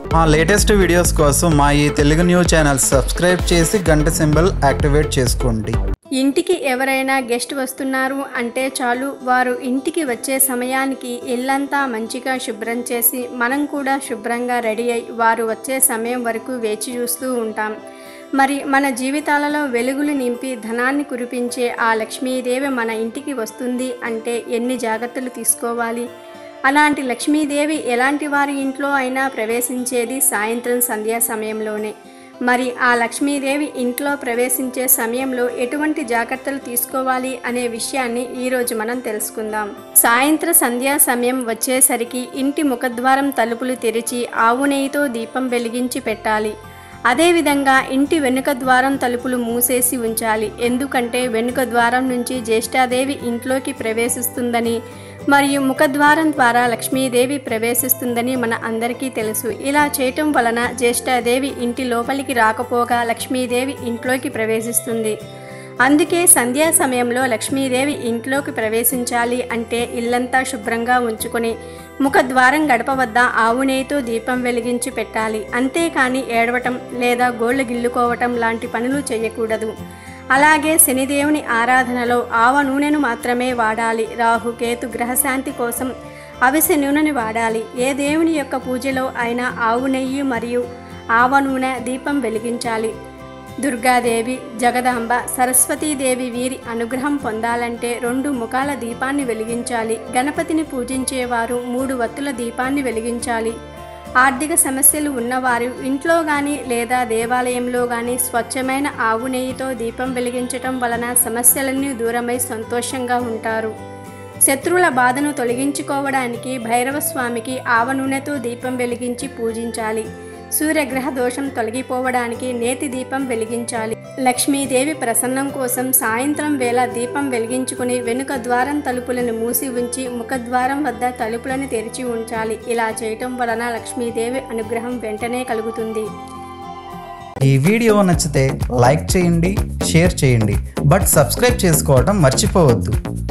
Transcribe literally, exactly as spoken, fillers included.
మా latest videos కోసం మా ఈ తెలుగు న్యూస్ ఛానల్ సబ్స్క్రైబ్ చేసి గంట సింబల్ యాక్టివేట్ చేసుకోండి. ఇంటికి ఎవరైనా గెస్ట్ వస్తున్నారు అంటే చాలు, వారు ఇంటికి వచ్చే సమయానికి ఇల్లంతా మంచిగా శుభ్రం చేసి మనం కూడా శుభ్రంగా రెడీ అయి వారు వచ్చే సమయం వరకు వేచి చూస్తూ ఉంటాం. మరి మన జీవితాలలో వెలుగులు నింపి ధనాన్ని కురిపించే ఆ లక్ష్మీదేవి మన ఇంటికి వస్తుంది అంటే ఎన్ని జాగ్రత్తలు తీసుకోవాలి? అలాంటి లక్ష్మీదేవి ఎలాంటి వారి ఇంట్లో అయినా ప్రవేశించేది సాయంత్రం సంధ్యా సమయంలోనే. మరి ఆ లక్ష్మీదేవి ఇంట్లో ప్రవేశించే సమయంలో ఎటువంటి జాగ్రత్తలు తీసుకోవాలి అనే విషయాన్ని ఈరోజు మనం తెలుసుకుందాం. సాయంత్ర సంధ్యా సమయం వచ్చేసరికి ఇంటి ముఖద్వారం తలుపులు తెరిచి ఆవు నెయ్యితో దీపం వెలిగించి పెట్టాలి. అదేవిధంగా ఇంటి వెనుక ద్వారం తలుపులు మూసేసి ఉంచాలి. ఎందుకంటే వెనుక ద్వారం నుంచి జ్యేష్ఠాదేవి ఇంట్లోకి ప్రవేశిస్తుందని మరియు ముఖద్వారం ద్వారా లక్ష్మీదేవి ప్రవేశిస్తుందని మన అందరికీ తెలుసు. ఇలా చేయటం వలన జ్యేష్ఠాదేవి ఇంటి లోపలికి రాకపోగా లక్ష్మీదేవి ఇంట్లోకి ప్రవేశిస్తుంది. అందుకే సంధ్యా సమయంలో లక్ష్మీదేవి ఇంట్లోకి ప్రవేశించాలి అంటే ఇల్లంతా శుభ్రంగా ఉంచుకొని ముఖద్వారం గడప వద్ద ఆవు నెయ్యితో దీపం వెలిగించి పెట్టాలి. అంతేకాని ఏడవటం లేదా గోళ్లు గిల్లుకోవటం లాంటి పనులు చేయకూడదు. అలాగే శనిదేవుని ఆరాధనలో ఆవ నూనెను మాత్రమే వాడాలి. రాహు కేతు గ్రహశాంతి కోసం అవిసె నూనెని వాడాలి. ఏ దేవుని యొక్క పూజలో అయినా ఆవు నెయ్యి మరియు ఆవ నూనె దీపం వెలిగించాలి. దుర్గాదేవి, జగదాంబ, సరస్వతీదేవి వీరి అనుగ్రహం పొందాలంటే రెండు ముఖాల దీపాన్ని వెలిగించాలి. గణపతిని పూజించేవారు మూడు వత్తుల దీపాన్ని వెలిగించాలి. ఆర్థిక సమస్యలు ఉన్నవారు ఇంట్లో కానీ లేదా దేవాలయంలో కానీ స్వచ్ఛమైన ఆవు నెయ్యితో దీపం వెలిగించటం వలన సమస్యలన్నీ దూరమై సంతోషంగా ఉంటారు. శత్రువుల బాధను తొలగించుకోవడానికి భైరవ స్వామికి ఆవ నూనెతో దీపం వెలిగించి పూజించాలి. సూర్యగ్రహ దోషం తొలగిపోవడానికి నేతి దీపం వెలిగించాలి. లక్ష్మీదేవి ప్రసన్నం కోసం సాయంత్రం వేళ దీపం వెలిగించుకుని వెనుక ద్వారం తలుపులను మూసి ఉంచి ముఖద్వారం వద్ద తలుపులను తెరిచి ఉంచాలి. ఇలా చేయటం వలన లక్ష్మీదేవి అనుగ్రహం వెంటనే కలుగుతుంది. ఈ వీడియో నచ్చితే లైక్ చేయండి, షేర్ చేయండి, బట్ సబ్స్క్రైబ్ చేసుకోవడం మర్చిపోవద్దు.